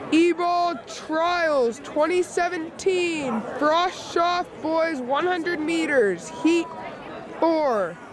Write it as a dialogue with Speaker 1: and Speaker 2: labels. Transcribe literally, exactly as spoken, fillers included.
Speaker 1: EBAL Trials twenty seventeen, Frosh Soph Boys one hundred meters, Heat four.